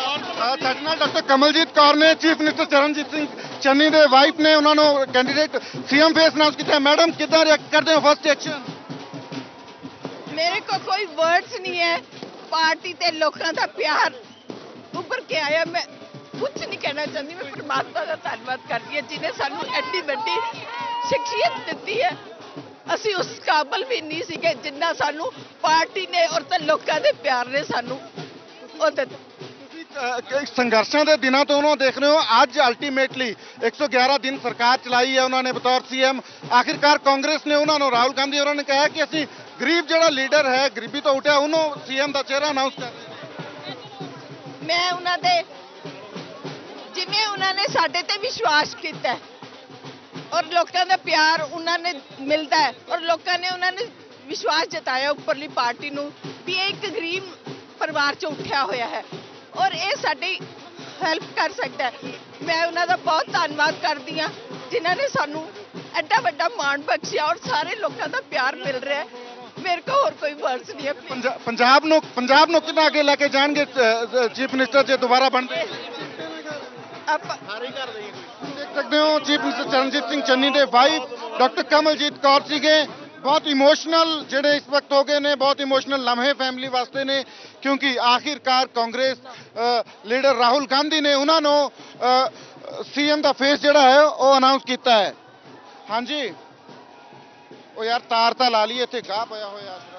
ਸਾਡੇ ਨਾਲ ਡਾਕਟਰ ਕਮਲਜੀਤ ਕੌਰ ਨੇ ਚੀਫ ਮਿਨਿਸਟਰ ਚਰਨਜੀਤ ਸਿੰਘ ਚੰਨੀ ਦੇ ਵਾਈਫ ਨੇ ਉਹਨਾਂ ਨੂੰ ਕੈਂਡੀਡੇਟ ਸੀਐਮ ਫੇਸ ਅਨਾਉਂਸ ਕੀਤਾ। ਮੈਡਮ ਕਿੱਦਾਂ ਰਿਐਕਟ ਕਰਦੇ ਹੋ ਫਸਟ ਐਕਸ਼ਨ? मेरे को कोई वर्ड्स नहीं है। पार्टी ते लोगों का प्यार उभर के आया। मैं कुछ नहीं कहना चाहती। मैं परमात्मा का धन्यवाद करती है जिन्हें सानू एड्डी वड्डी शख्सियत दी है। ਅਸੀਂ ਉਸ ਕਾਬਲ ਵੀ ਨਹੀਂ ਸੀਗੇ ਜਿੰਨਾ ਸਾਨੂੰ ਪਾਰਟੀ ਨੇ ਔਰ ਤੇ ਲੋਕਾਂ ਦੇ ਪਿਆਰ ਨੇ ਸਾਨੂੰ ਉਹ ਦਿੱਤਾ। ਸੰਘਰਸ਼ਾਂ ਦੇ ਦਿਨਾਂ ਤੋਂ ਉਹਨਾਂ ਦੇਖ ਰਹੇ ਹੋ ਅੱਜ ਅਲਟੀਮੇਟਲੀ 111 ਦਿਨ ਸਰਕਾਰ ਚਲਾਈ ਹੈ ਉਹਨਾਂ ਨੇ ਬਤੌਰ ਸੀਐਮ। ਆਖਿਰਕਾਰ ਕਾਂਗਰਸ ਨੇ ਉਹਨਾਂ ਨੂੰ ਰਾਹੁਲ ਗਾਂਧੀ ਉਹਨਾਂ ਨੇ ਕਿਹਾ ਕਿ ਅਸੀਂ ਗਰੀਬ ਜਿਹੜਾ ਲੀਡਰ ਹੈ ਗਰੀਬੀ ਤੋਂ ਉੱਠਿਆ ਉਹਨੂੰ ਸੀਐਮ ਦਾ ਚਿਹਰਾ ਅਨਾਉਂਸ ਕਰ ਰਹੇ ਹਾਂ। ਮੈਂ ਉਹਨਾਂ ਦੇ ਜਿਵੇਂ ਉਹਨਾਂ ਨੇ ਸਾਡੇ ਤੇ ਵਿਸ਼ਵਾਸ ਕੀਤਾ ਔਰ ਲੋਕਾਂ ਦਾ ਪਿਆਰ ਉਹਨਾਂ ਨੇ ਮਿਲਦਾ ਹੈ ਔਰ ਲੋਕਾਂ ਨੇ ਉਹਨਾਂ ਨੇ ਵਿਸ਼ਵਾਸ ਜਤਾਇਆ ਉੱਪਰਲੀ ਪਾਰਟੀ ਨੂੰ ਵੀ ਇਹ ਇੱਕ ਗਰੀਬ ਪਰਿਵਾਰ ਚੋਂ ਉੱਠਿਆ ਹੋਇਆ ਹੈ ਔਰ ਇਹ ਸਾਡੀ ਹੈਲਪ ਕਰ ਸਕਦਾ ਹੈ। ਮੈਂ ਉਹਨਾਂ ਦਾ ਬਹੁਤ ਧੰਨਵਾਦ ਕਰਦੀ ਹਾਂ ਜਿਨ੍ਹਾਂ ਨੇ ਸਾਨੂੰ ਐਡਾ ਵੱਡਾ ਮਾਣ ਬਖਸ਼ਿਆ ਔਰ ਸਾਰੇ ਲੋਕਾਂ ਦਾ ਪਿਆਰ ਮਿਲ ਰਿਹਾ ਹੈ। ਮੇਰੇ ਕੋਲ ਹੋਰ ਕੋਈ ਵਰਡਸ ਨਹੀਂ ਹੈ। ਪੰਜਾਬ ਨੂੰ ਕਿੱਦਾਂ ਅੱਗੇ ਲੈ ਕੇ ਜਾਣਗੇ ਚੀਫ ਮਿਨਿਸਟਰ ਜੇ ਦੁਬਾਰਾ ਬਣਦੇ? ਆਪਾਂ ਦੇਖ ਸਕਦੇ ਹੋ ਚੀਫ ਮਿਨਿਸਟਰ ਚਰਨਜੀਤ ਸਿੰਘ ਚੰਨੀ ਦੇ ਵਾਈਫ ਡਾਕਟਰ ਕਮਲਜੀਤ ਕੌਰ ਸੀਗੇ। ਬਹੁਤ ਇਮੋਸ਼ਨਲ ਜਿਹੜੇ ਇਸ ਵਕਤ ਹੋ ਗਏ ਨੇ, ਬਹੁਤ ਇਮੋਸ਼ਨਲ ਲਮਹੇ ਫੈਮਿਲੀ ਵਾਸਤੇ ਨੇ ਕਿਉਂਕਿ ਆਖਿਰਕਾਰ ਕਾਂਗਰਸ ਲੀਡਰ ਰਾਹੁਲ ਗਾਂਧੀ ਨੇ ਉਹਨਾਂ ਨੂੰ ਸੀਐਮ ਦਾ ਫੇਸ ਜਿਹੜਾ ਹੈ ਉਹ ਅਨਾਉਂਸ ਕੀਤਾ ਹੈ। ਹਾਂਜੀ ਉਹ ਯਾਰ ਤਾਰ ਤਾਂ ਲਾ ਲਈ ਇੱਥੇ ਗਾਹ ਪਿਆ ਹੋਇਆ।